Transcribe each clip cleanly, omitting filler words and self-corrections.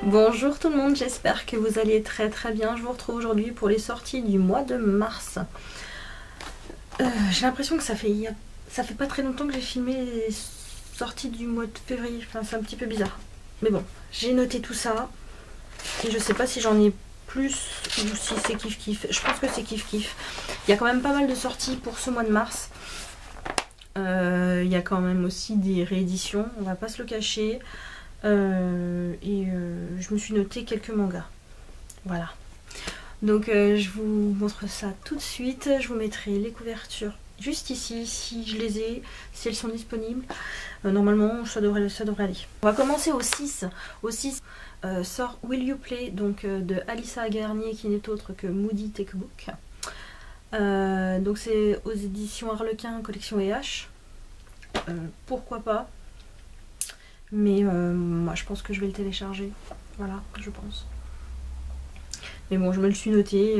Bonjour tout le monde, j'espère que vous allez très bien. Je vous retrouve aujourd'hui pour les sorties du mois de mars. J'ai l'impression que ça fait pas très longtemps que j'ai filmé les sorties du mois de février. Enfin, c'est un petit peu bizarre. Mais bon, j'ai noté tout ça. Et je sais pas si j'en ai plus ou si c'est kiff-kiff. Je pense que c'est kiff-kiff. Il y a quand même pas mal de sorties pour ce mois de mars. Il y a quand même aussi des rééditions, on va pas se le cacher. Je me suis noté quelques mangas. Voilà. Donc je vous montre ça tout de suite. Je vous mettrai les couvertures juste ici, si je les ai, si elles sont disponibles. Normalement, ça devrait aller. On va commencer au 6. Au 6 sort Will You Play, donc de Alissa Garnier, qui n'est autre que Moody Techbook. Donc c'est aux éditions Harlequin, collection EH. Pourquoi pas? Mais moi je pense que je vais le télécharger. Voilà, je pense. Mais bon, je me le suis noté.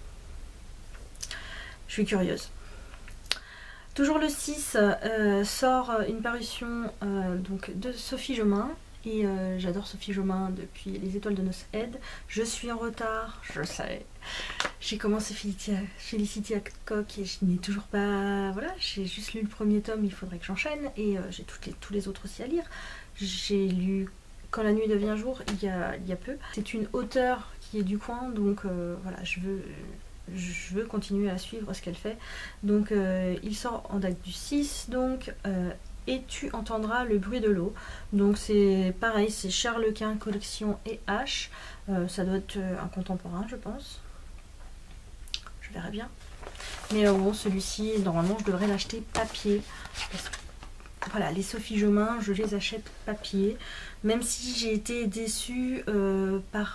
Je suis curieuse. Toujours le 6 sort une parution donc de Sophie Jomain. Et j'adore Sophie Jomain depuis Les Étoiles de Noces Aide. Je suis en retard, je sais. J'ai commencé Felicity Hancock et je n'ai toujours pas... Voilà, j'ai juste lu le premier tome, il faudrait que j'enchaîne. Et j'ai tous les autres aussi à lire. J'ai lu Quand la nuit devient jour il y a peu. C'est une auteure qui est du coin, donc voilà, je veux continuer à suivre ce qu'elle fait. Donc il sort en date du 6, donc et tu entendras le bruit de l'eau. Donc c'est pareil, c'est Charles-Quint, collection EH. Ça doit être un contemporain, je pense. Je verrai bien. Mais bon, celui-ci, normalement, je devrais l'acheter papier. Parce que, voilà, les Sophie Jomain, je les achète papier. Même si j'ai été déçue par...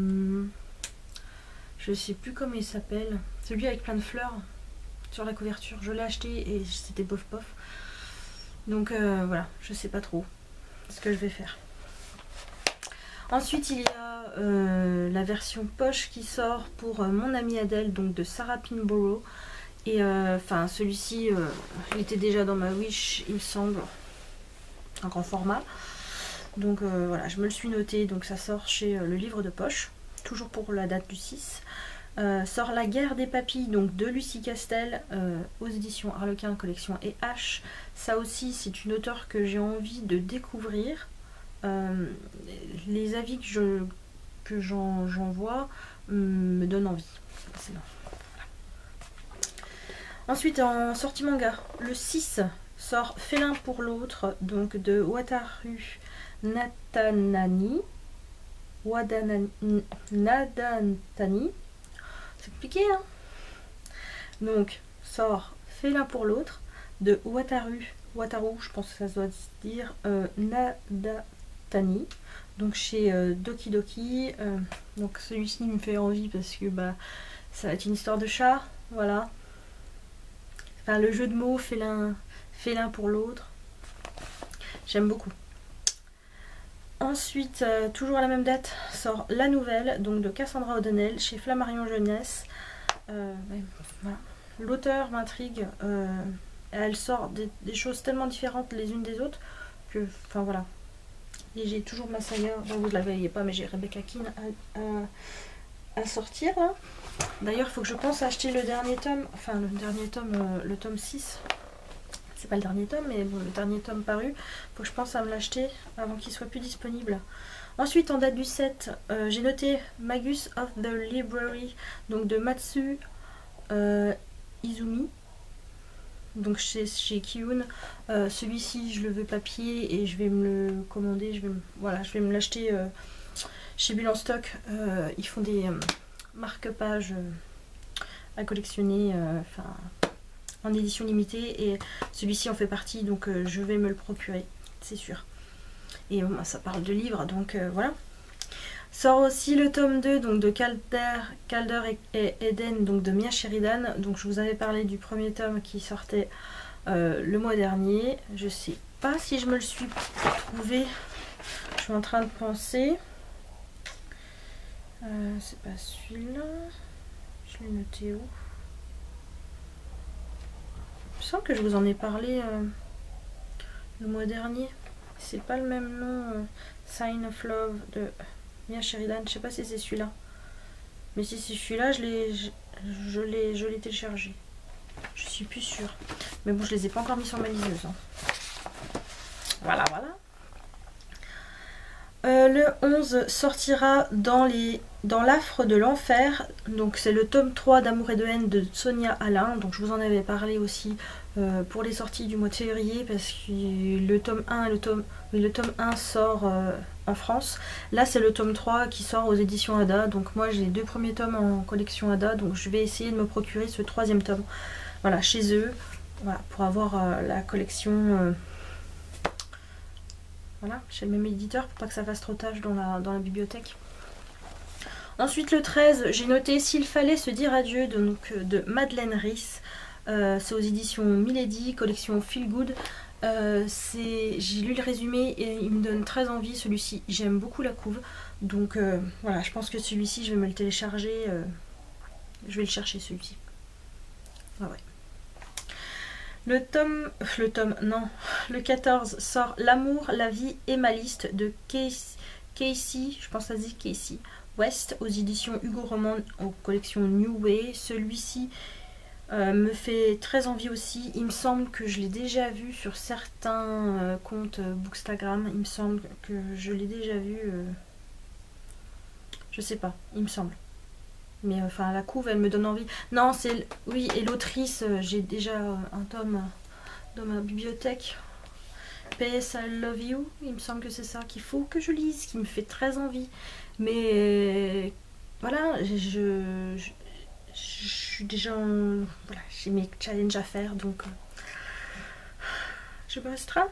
je sais plus comment il s'appelle. Celui avec plein de fleurs sur la couverture. Je l'ai acheté et c'était bof bof. Donc voilà, je sais pas trop ce que je vais faire. Ensuite, il y a la version poche qui sort pour Mon amie Adèle, donc de Sarah Pinborough. Et enfin, celui-ci, il était déjà dans ma wish, il me semble, en grand format. Donc voilà, je me le suis noté. Donc ça sort chez Le Livre de Poche, toujours pour la date du 6. Sort La Guerre des Papilles, donc de Lucie Castel, aux éditions Harlequin, collection EH. Ça aussi, c'est une auteure que j'ai envie de découvrir. Les avis que j'en vois me donnent envie. C'est bon. Voilà. Ensuite, en sortie manga, le 6 sort Félin pour l'autre, donc de Wataru Nadanani. C'est compliqué, hein. Donc, sort Félin pour l'autre de Wataru, je pense que ça doit se dire Nadatani. Donc chez Doki Doki. Donc celui-ci me fait envie parce que bah ça va être une histoire de chat, voilà. Enfin, le jeu de mots, félin pour l'autre. J'aime beaucoup. Ensuite, toujours à la même date, sort La Nouvelle, donc de Cassandra O'Donnell, chez Flammarion Jeunesse. Voilà. L'auteur m'intrigue. Elle sort des choses tellement différentes les unes des autres que, enfin voilà. Et j'ai toujours Masaya, enfin, vous ne la voyez pas, mais j'ai Rebecca Keane à sortir. Hein. D'ailleurs, il faut que je pense à acheter le dernier tome, enfin le dernier tome, le tome 6. C'est pas le dernier tome, mais bon, le dernier tome paru. Il faut que je pense à me l'acheter avant qu'il soit plus disponible. Ensuite, en date du 7, j'ai noté Magus of the Library, donc de Matsu Izumi. Donc chez Kiyun. Celui-ci je le veux papier et je vais me le commander, je vais me l'acheter chez Bulle en stock. Ils font des marque-pages à collectionner en édition limitée et celui-ci en fait partie, donc je vais me le procurer, c'est sûr. Et bon, ça parle de livres, donc voilà. Sort aussi le tome 2 donc de Calder et Eden, donc de Mia Sheridan. Donc je vous avais parlé du premier tome qui sortait le mois dernier. Je sais pas si je me le suis trouvé. Je suis en train de penser. C'est pas celui-là. Je l'ai noté où? Il me semble que je vous en ai parlé le mois dernier. C'est pas le même nom. Sign of Love de Mia Sheridan, je sais pas si c'est celui-là. Mais si c'est celui-là, je l'ai téléchargé. Je suis plus sûre. Mais bon, je les ai pas encore mis sur ma liseuse. Hein. Voilà, voilà. Le 11 sortira dans l'Affre de l'Enfer. Donc c'est le tome 3 d'Amour et de haine de Sonia Alain. Donc je vous en avais parlé aussi pour les sorties du mois de février. Parce que le tome 1, le tome 1 sort en France. Là c'est le tome 3 qui sort aux éditions Ada. Donc moi j'ai les 2 premiers tomes en collection Ada. Donc je vais essayer de me procurer ce 3e tome. Voilà, chez eux. Voilà, pour avoir la collection... Voilà, chez le même éditeur pour pas que ça fasse trop tâche dans la bibliothèque. Ensuite le 13, j'ai noté S'il fallait se dire adieu de Madeleine Rhys. C'est aux éditions Milady, collection Feel Good. J'ai lu le résumé et il me donne très envie celui-ci. J'aime beaucoup la couve. Donc voilà, je pense que celui-ci je vais me le télécharger. Je vais le chercher celui-ci. Ah ouais. Le 14 sort L'amour, la vie et ma liste de Casey, je pense que ça se dit Casey West, aux éditions Hugo Roman, en collection New Way. Celui-ci me fait très envie aussi. Il me semble que je l'ai déjà vu sur certains comptes Bookstagram. Il me semble que je l'ai déjà vu. Je sais pas, il me semble. Mais enfin, la couve, elle me donne envie. Non, c'est... Oui, et l'autrice, j'ai déjà un tome dans ma bibliothèque. PS I Love You, il me semble que c'est ça qu'il faut que je lise, qui me fait très envie. Mais voilà, je suis déjà en... Voilà, j'ai mes challenges à faire, donc je me restreins.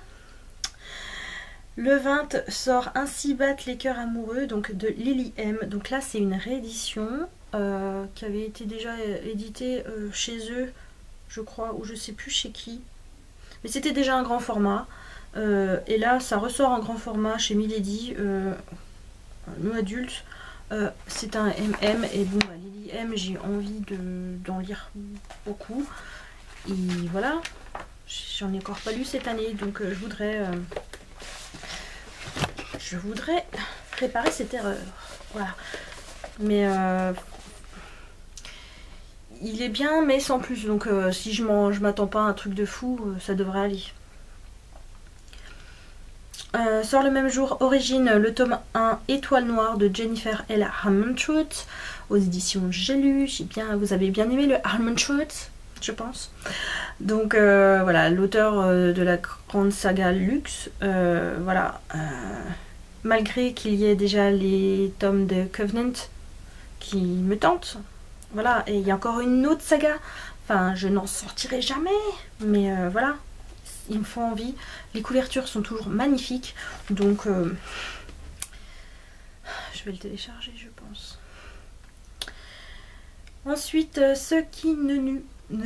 Le 20 sort Ainsi battent les cœurs amoureux, donc de Lily M. Donc là, c'est une réédition qui avait été déjà éditée chez eux, je crois, ou je sais plus chez qui. Mais c'était déjà un grand format. Et là, ça ressort en grand format chez Milady, nous adultes. C'est un MM, et bon, bah, Lily M, j'ai envie d'en lire beaucoup. Et voilà, j'en ai encore pas lu cette année, donc je voudrais réparer cette erreur. Voilà. Mais il est bien, mais sans plus. Donc si je m'attends pas à un truc de fou, ça devrait aller. Sort le même jour Origine, le tome 1 Étoile Noire de Jennifer L. Armentrout aux éditions J'ai lu. Vous avez bien aimé le Armentrout, je pense. Donc voilà, l'auteur de la grande saga Luxe. Voilà. Malgré qu'il y ait déjà les tomes de Covenant qui me tentent. Voilà, et il y a encore une autre saga. Enfin, je n'en sortirai jamais, mais voilà, ils me font envie. Les couvertures sont toujours magnifiques, donc je vais le télécharger, je pense. Ensuite, ceux qui ne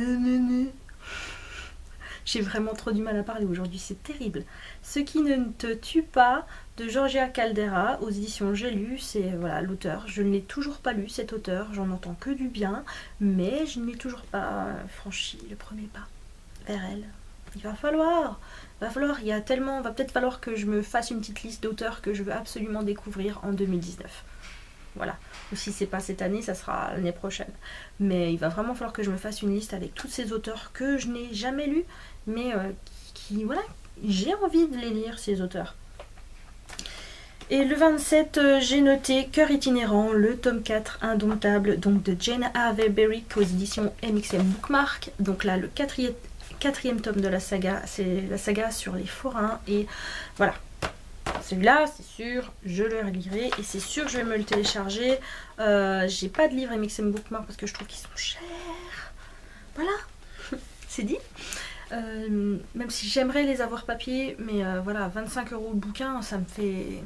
j'ai vraiment trop du mal à parler aujourd'hui, c'est terrible. Ce qui ne te tue pas de Georgia Caldera aux éditions J'ai lu, c'est voilà l'auteur. Je ne l'ai toujours pas lu cet auteur, j'en entends que du bien, mais je n'ai toujours pas franchi le premier pas vers elle. Il va falloir, il y a tellement, va peut-être falloir que je me fasse une petite liste d'auteurs que je veux absolument découvrir en 2019. Voilà. Ou si c'est pas cette année, ça sera l'année prochaine. Mais il va vraiment falloir que je me fasse une liste avec tous ces auteurs que je n'ai jamais lus, mais voilà, j'ai envie de les lire, ces auteurs. Et le 27, j'ai noté Cœur itinérant, le tome 4 indomptable, donc de Jane Harvey Berwick aux éditions MXM Bookmark. Donc là, le quatrième tome de la saga, c'est la saga sur les forains. Et voilà, celui-là, c'est sûr, je le relirai et c'est sûr que je vais me le télécharger. J'ai pas de livre MXM Bookmark parce que je trouve qu'ils sont chers. Voilà, c'est dit. Même si j'aimerais les avoir papier, mais voilà, 25 € le bouquin, ça me fait...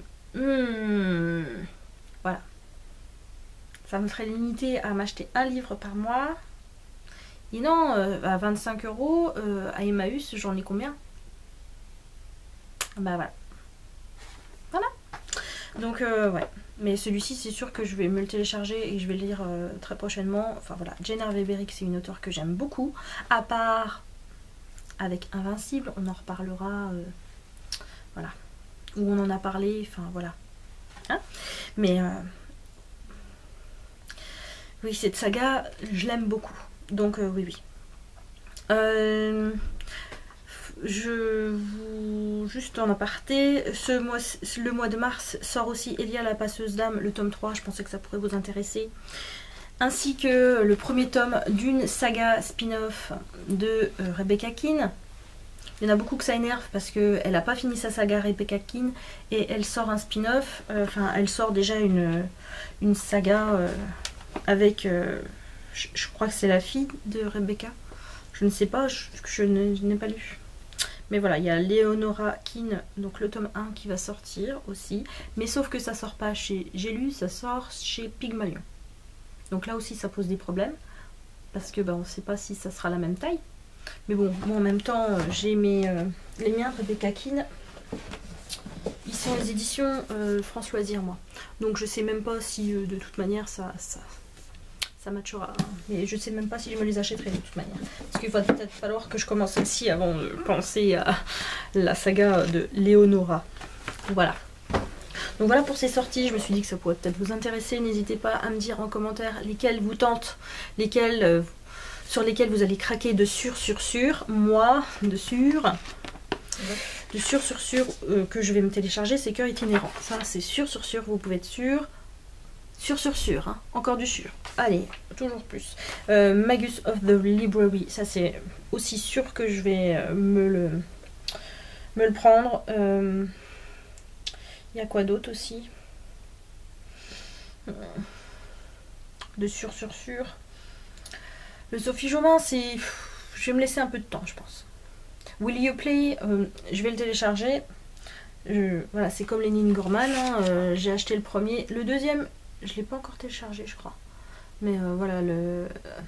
Voilà. Ça me ferait limiter à m'acheter un livre par mois. Et non, à 25 € à Emmaüs, j'en ai combien? Bah voilà. Voilà. Donc ouais. Mais celui-ci, c'est sûr que je vais me le télécharger et je vais le lire très prochainement. Enfin voilà, Jane Harvey Berwick, c'est une auteure que j'aime beaucoup. À part avec Invincible, on en reparlera. Voilà. Où on en a parlé, enfin voilà. Hein, Mais oui, cette saga, je l'aime beaucoup. Donc oui, oui. Juste en aparté, le mois de mars sort aussi Elia la passeuse d'âme, le tome 3, je pensais que ça pourrait vous intéresser. Ainsi que le premier tome d'une saga spin-off de Rebecca Keane. Il y en a beaucoup que ça énerve parce qu'elle n'a pas fini sa saga Rebecca Keane et elle sort un spin-off, enfin elle sort déjà une saga avec, je crois que c'est la fille de Rebecca, je ne sais pas, je n'ai pas lu. Mais voilà, il y a Leonora Keane, donc le tome 1 qui va sortir aussi, mais sauf que ça sort pas chez J'ai lu, ça sort chez Pygmalion. Donc là aussi ça pose des problèmes, parce que on ne sait pas si ça sera la même taille. Mais bon, moi en même temps, j'ai les miens Rebecca Keane. Ils sont les éditions France Loisirs, moi. Donc je sais même pas si de toute manière ça matchera. Mais je sais même pas si je me les achèterai de toute manière. Parce qu'il va peut-être falloir que je commence celle-ci avant de penser à la saga de Leonora. Voilà. Donc voilà pour ces sorties, je me suis dit que ça pourrait peut-être vous intéresser. N'hésitez pas à me dire en commentaire lesquelles vous tentent, lesquelles sur lesquelles vous allez craquer de sûr. Moi, de sûr que je vais me télécharger, c'est Cœur itinérant. Ça, c'est sûr, vous pouvez être sûr. Sûr, hein. Encore du sûr. Allez, toujours plus. Magus of the Library, ça c'est aussi sûr que je vais me le prendre. Il y a quoi d'autre aussi? De sûr. Le Sophie Jomain, c'est... Je vais me laisser un peu de temps, je pense. Will You Play, je vais le télécharger. Voilà, c'est comme Lénine Gorman, hein, j'ai acheté le premier. Le deuxième, je ne l'ai pas encore téléchargé, je crois. Mais voilà, le...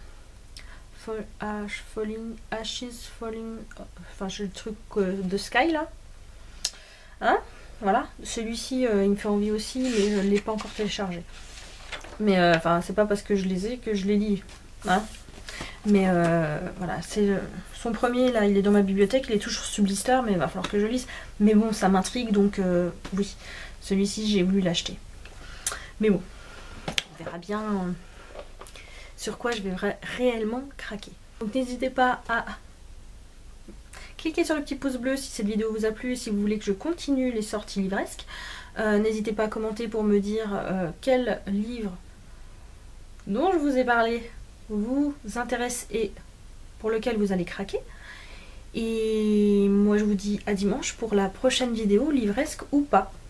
Ashes Falling... Enfin, le truc de Sky, là. Hein? Voilà, celui-ci, il me fait envie aussi, mais je ne l'ai pas encore téléchargé. Mais enfin, c'est pas parce que je les ai que je les lis. Hein? Mais voilà, c'est son premier, là, il est dans ma bibliothèque, il est toujours sur blister, mais il va falloir que je lise. Mais bon, ça m'intrigue, donc oui, celui-ci, j'ai voulu l'acheter. Mais bon, on verra bien sur quoi je vais réellement craquer. Donc n'hésitez pas à cliquer sur le petit pouce bleu si cette vidéo vous a plu et si vous voulez que je continue les sorties livresques. N'hésitez pas à commenter pour me dire quel livre dont je vous ai parlé vous intéresse et pour lequel vous allez craquer. Et moi je vous dis à dimanche pour la prochaine vidéo, livresque ou pas.